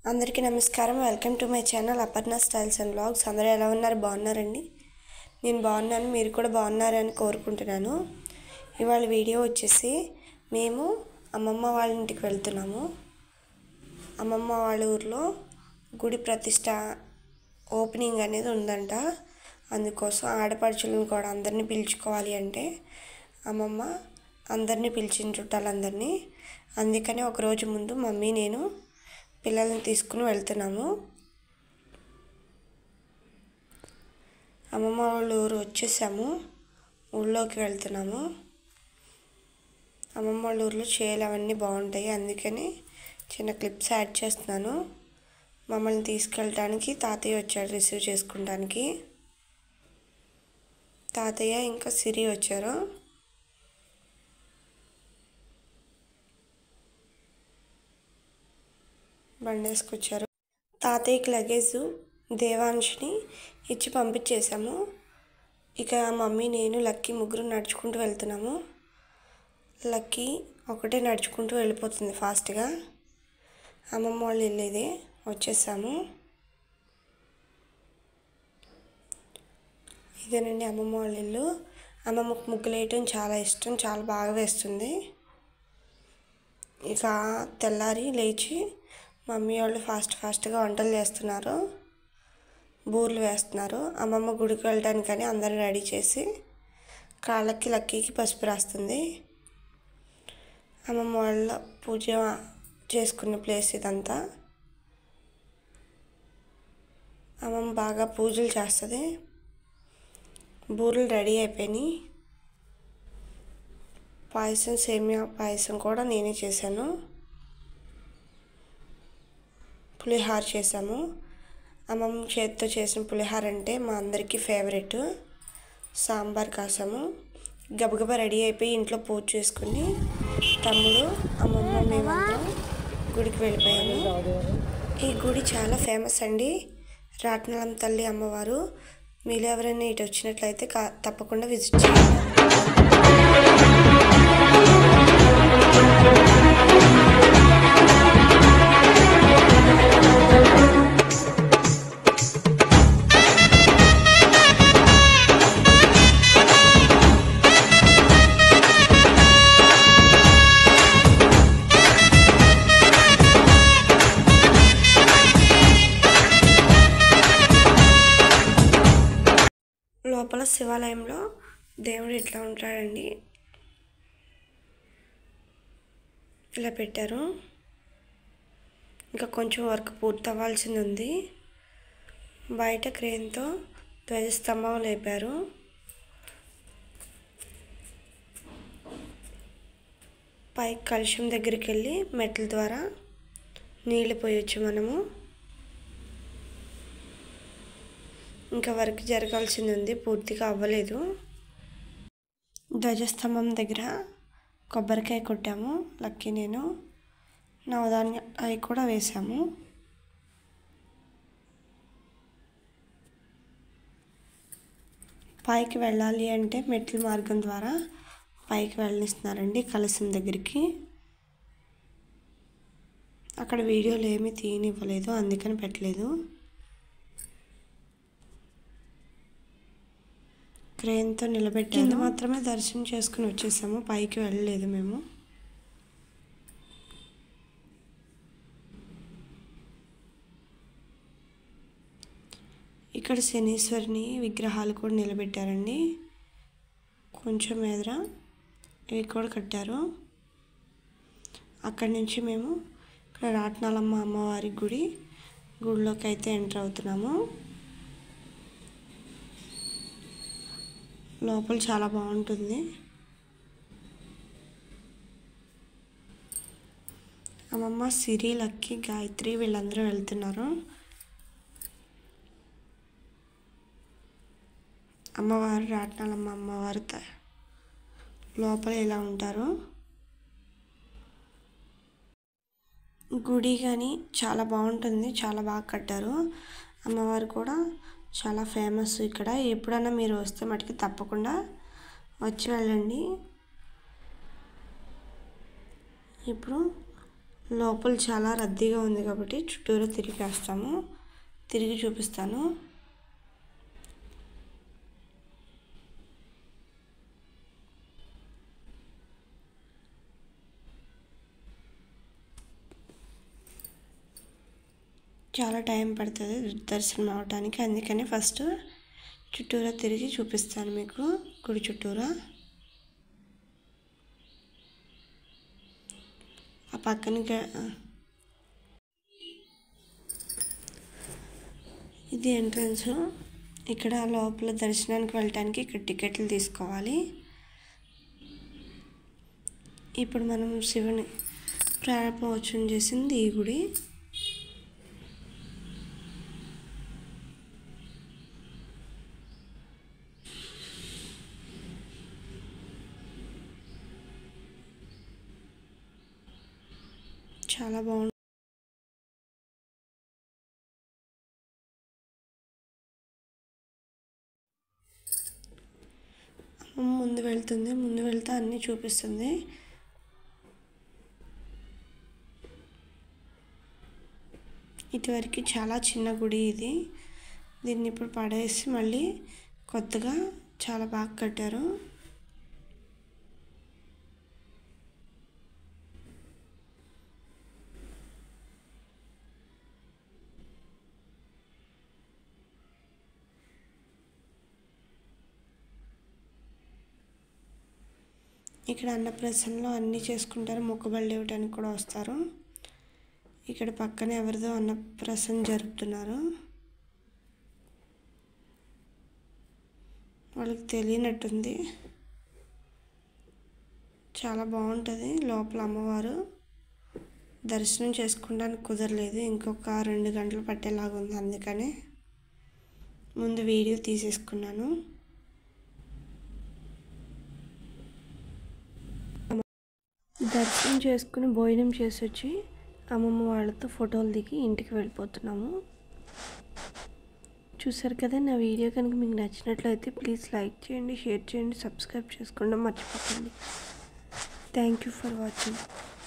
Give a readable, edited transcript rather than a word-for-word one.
అందరికీ నమస్కారం. Welcome to my channel Aparna styles and vlogs. అందరూ ఎలా ఉన్నారు? బాగున్నారండి? నేను బాగున్నాను, మీరు కూడా బాగున్నారని కోరుకుంటున్నాను. ఇవాళ వీడియో వచ్చేసి మేము అమ్మమ్మ వాళ్ళ ఇంటికి వెళ్తున్నాము. అమ్మమ్మ వాళ్ళ ఊర్లో గుడి ప్రతిష్ట ఓపెనింగ్ అనేది ఉందంట. అందుకోసం ఆడపడుచులను కూడా అందరినీ పిలుచుకోవాలి అంటే అమ్మమ్మ అందరినీ పిలిచిన చుట్టాలందరినీ. అందుకని ఒకరోజు ముందు మమ్మీ నేను పిల్లల్ని తీసుకుని వెళ్తున్నాము. అమ్మమ్మ వాళ్ళ ఊరు వచ్చేసాము, ఊళ్ళోకి వెళ్తున్నాము. అమ్మమ్మ వాళ్ళ ఊర్లో చేలు అవన్నీ బాగుంటాయి, అందుకని చిన్న క్లిప్స్ యాడ్ చేస్తున్నాను. మమ్మల్ని తీసుకెళ్ళటానికి తాతయ్య వచ్చాడు రిసీవ్ చేసుకోవడానికి. తాతయ్య ఇంకా సిరి వచ్చారు. బండి వేసుకొచ్చారు. తాతయ్యకి లగేజ్ దేవాంష్ని ఇచ్చి పంపించేసాము. ఇక మమ్మీ నేను లక్కీ ముగ్గురు నడుచుకుంటూ వెళ్తున్నాము. లక్కీ ఒకటే నడుచుకుంటూ వెళ్ళిపోతుంది ఫాస్ట్గా. అమ్మమ్మ వాళ్ళు వెళ్ళేదే వచ్చేసాము. ఇదేనండి అమ్మమ్మ వాళ్ళ ఇల్లు. అమ్మమ్మకు ముగ్గులు వేయటం చాలా ఇష్టం, చాలా బాగా వేస్తుంది. ఇక తెల్లారి లేచి మమ్మీ వాళ్ళు ఫాస్ట్గా వంటలు చేస్తున్నారు, బూర్లు వేస్తున్నారు. అమ్మమ్మ గుడికి వెళ్ళడానికని అందరిని రెడీ చేసి కాళ్ళకి లక్కీకి పసుపు రాస్తుంది. అమ్మమ్మ వాళ్ళ పూజ చేసుకున్న ప్లేస్ ఇదంతా. అమ్మమ్మ బాగా పూజలు చేస్తుంది. బూరెలు రెడీ అయిపోయినాయి. పాయసం, సేమియా పాయసం కూడా నేనే చేశాను. పులిహార చేసాము. అమ్మమ్మ చేతితో చేసిన పులిహార అంటే మా అందరికీ ఫేవరెట్. సాంబార్ కాసాము. గబగబా రెడీ అయిపోయి ఇంట్లో పూజ చేసుకుని తమ్ముడు, అమ్మమ్మ, మేమందరం గుడికి వెళ్ళిపోయాము. ఈ గుడి చాలా ఫేమస్ అండి, రాట్నాలమ్మ తల్లి అమ్మవారు. మీరు ఎవరైనా ఇటు వచ్చినట్లయితే తప్పకుండా విజిట్ చేయండి. లోపల శివాలయంలో దేవుడు ఇట్లా ఉంటాడండి, ఇలా పెట్టారు. ఇంకా కొంచెం వర్క్ పూర్తి అవ్వాల్సింది ఉంది. బయట క్రేన్తో ధ్వజస్తంభం లేపారు. పైకి కలశం దగ్గరికి వెళ్ళి మెట్ల ద్వారా నీళ్ళు పోయొచ్చు మనము. ఇంకా వర్క్ జరగాల్సింది ఉంది, పూర్తిగా అవ్వలేదు. ధ్వజస్తంభం దగ్గర కొబ్బరికాయ కొట్టాము లక్కీ నేను. నవధాన్య అవి కూడా వేసాము. పైకి వెళ్ళాలి అంటే మెట్ల మార్గం ద్వారా పైకి వెళ్ళనిస్తున్నారండి కలశం దగ్గరికి. అక్కడ వీడియోలు ఏమీ తీయనివ్వలేదు, అందుకని పెట్టలేదు. క్రేన్తో నిలబెట్టి కింద మాత్రమే దర్శనం చేసుకుని వచ్చేసాము, పైకి వెళ్ళలేదు మేము. ఇక్కడ శనీశ్వరిని విగ్రహాలు కూడా నిలబెట్టారండి. కొంచెం ఎదుర ఇవి కూడా కట్టారు. అక్కడి నుంచి మేము ఇక్కడ రాట్నాలమ్మ అమ్మవారి గుడిలోకి అయితే ఎంటర్ అవుతున్నాము. లోపల చాలా బాగుంటుంది. అమ్మమ్మ, సిరి, లక్కీ, గాయత్రి వీళ్ళందరూ వెళ్తున్నారు. అమ్మవారు రాట్నాలమ్మ అమ్మవారు లోపల ఇలా ఉంటారు. గుడి కానీ చాలా బాగుంటుంది, చాలా బాగా కట్టారు. అమ్మవారు కూడా చాలా ఫేమస్ ఇక్కడ. ఎప్పుడైనా మీరు వస్తే మటుకు తప్పకుండా వచ్చి వెళ్ళండి. ఇప్పుడు లోపల చాలా రద్దీగా ఉంది కాబట్టి చుట్టూరా తిరిగేస్తాము. తిరిగి చూపిస్తాను. చాలా టైం పడుతుంది దర్శనం అవడానికి, అందుకని ఫస్ట్ చుట్టూరా తిరిగి చూపిస్తాను మీకు. గుడి చుట్టూరా ఆ పక్కన ఇది ఎంట్రన్స్. ఇక్కడ లోపల దర్శనానికి వెళ్ళటానికి ఇక్కడ టికెట్లు తీసుకోవాలి. ఇప్పుడు మనం శివుని ప్రారంభోత్సవం చేసింది ఈ గుడి. చాలా బాగుంది. ముందు వెళ్తే అన్నీ చూపిస్తుంది. ఇటువరకు చాలా చిన్న గుడి ఇది. దీన్ని ఇప్పుడు పడేసి మళ్ళీ కొత్తగా చాలా బాగా కట్టారు. ఇక్కడ అన్నప్రసన్నలో అన్నీ చేసుకుంటారు. మొక్కుబళ్ళు ఇవ్వడానికి కూడా వస్తారు. ఇక్కడ పక్కన ఎవరిదో అన్నప్రసన్న జరుపుతున్నారు. వాళ్ళకి తెలియనట్టుంది. చాలా బాగుంటుంది లోపల అమ్మవారు. దర్శనం చేసుకోవడానికి కుదరలేదు, ఇంకొక 2 గంటలు పట్టేలాగా ఉంది. అందుకనే ముందు వీడియో తీసేసుకున్నాను. దర్శనం చేసుకుని భోజనం చేసి వచ్చి అమ్మమ్మ వాళ్ళతో ఫోటోలు దిగి ఇంటికి వెళ్ళిపోతున్నాము. చూసారు కదా, నా వీడియో కనుక మీకు నచ్చినట్లయితే ప్లీజ్ లైక్ చేయండి, షేర్ చేయండి, సబ్స్క్రైబ్ చేసుకోవడం మర్చిపోకండి. Thank you for watching.